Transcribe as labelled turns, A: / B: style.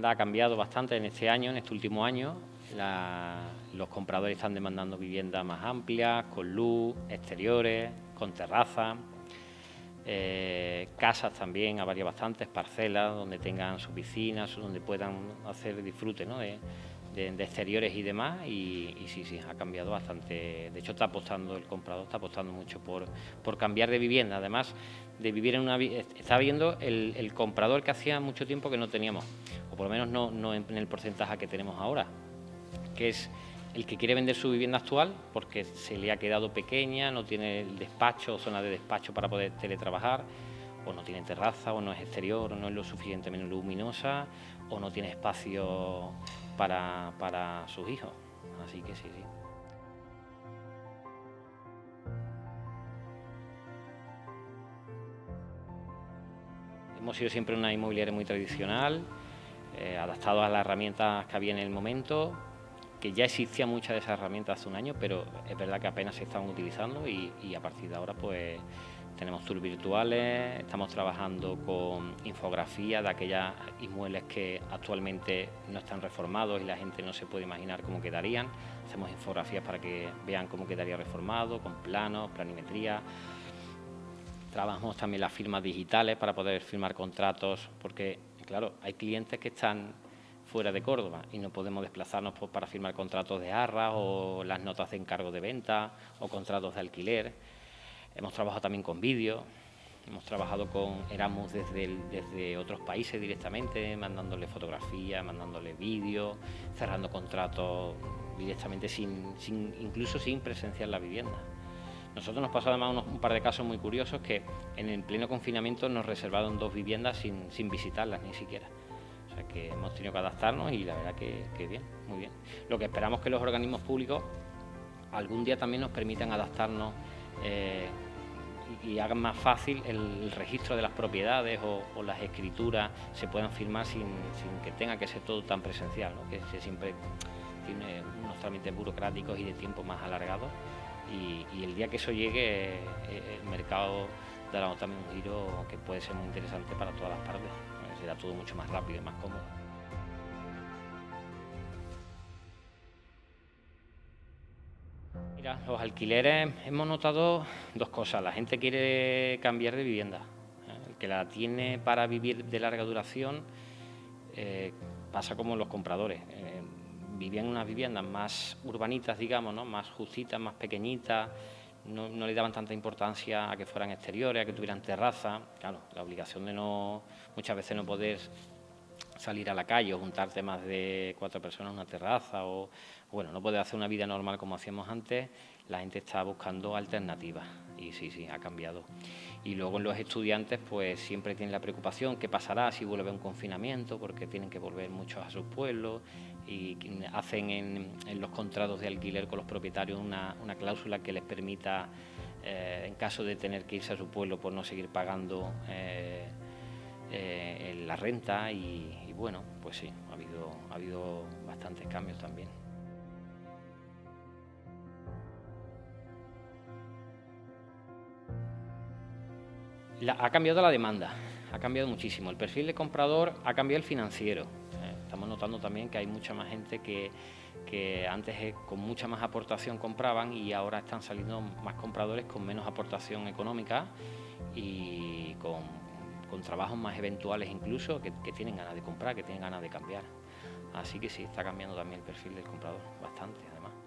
A: vivienda ha cambiado bastante en este año, en este último año. Los compradores están demandando viviendas más amplias, con luz, exteriores, con terraza. Casas también, ha variado bastantes, parcelas donde tengan sus piscinas, donde puedan hacer disfrute, ¿no?, de exteriores y demás, y sí, ha cambiado bastante. De hecho, el comprador está apostando mucho por cambiar de vivienda. Además de vivir en una... Está viendo el comprador que hacía mucho tiempo que no teníamos, o por lo menos no en el porcentaje que tenemos ahora, que es el que quiere vender su vivienda actual porque se le ha quedado pequeña, no tiene el despacho, zona de despacho para poder teletrabajar, o no tiene terraza, o no es exterior, o no es lo suficientemente luminosa, o no tiene espacio para sus hijos. Así que sí. Hemos sido siempre una inmobiliaria muy tradicional, adaptados a las herramientas que había en el momento, que ya existían muchas de esas herramientas hace un año, pero es verdad que apenas se estaban utilizando, y a partir de ahora pues tenemos tours virtuales, estamos trabajando con infografía de aquellos inmuebles que actualmente no están reformados y la gente no se puede imaginar cómo quedarían. Hacemos infografías para que vean cómo quedaría reformado, con planos, planimetría. Trabajamos también las firmas digitales para poder firmar contratos, porque claro, hay clientes que están fuera de Córdoba y no podemos desplazarnos para firmar contratos de arras o las notas de encargo de venta o contratos de alquiler. Hemos trabajado también con vídeo, hemos trabajado con Erasmus desde otros países directamente, mandándole fotografías, mandándole vídeos, cerrando contratos directamente incluso sin presenciar la vivienda. Nosotros nos pasó además un par de casos muy curiosos, que en el pleno confinamiento nos reservaron 2 viviendas sin visitarlas ni siquiera. O sea que hemos tenido que adaptarnos, y la verdad que bien, muy bien. Lo que esperamos es que los organismos públicos algún día también nos permitan adaptarnos y hagan más fácil el registro de las propiedades o las escrituras se puedan firmar sin que tenga que ser todo tan presencial, ¿no?, que siempre tiene unos trámites burocráticos y de tiempo más alargados, y el día que eso llegue el mercado dará también un giro que puede ser muy interesante para todas las partes. Será todo mucho más rápido y más cómodo. Mira, los alquileres, hemos notado 2 cosas. La gente quiere cambiar de vivienda. El que la tiene para vivir de larga duración pasa como los compradores. Vivían en unas viviendas más urbanitas, digamos, ¿no?, más justitas, más pequeñitas. No le daban tanta importancia a que fueran exteriores, a que tuvieran terraza. Claro, la obligación de muchas veces no poder salir a la calle o juntarte más de 4 personas en una terraza, o bueno, no poder hacer una vida normal como hacíamos antes. La gente está buscando alternativas, y sí, ha cambiado. Y luego en los estudiantes pues siempre tienen la preocupación: ¿qué pasará si vuelve un confinamiento? Porque tienen que volver muchos a sus pueblos, y hacen en los contratos de alquiler con los propietarios una cláusula que les permita, en caso de tener que irse a su pueblo, por no seguir pagando la renta, y bueno, pues sí, ha habido bastantes cambios también. Ha cambiado la demanda, ha cambiado muchísimo. El perfil de comprador ha cambiado el financiero. Estamos notando también que hay mucha más gente que antes con mucha más aportación compraban, y ahora están saliendo más compradores con menos aportación económica y con trabajos más eventuales incluso, que tienen ganas de comprar, que tienen ganas de cambiar. Así que sí, está cambiando también el perfil del comprador, bastante además.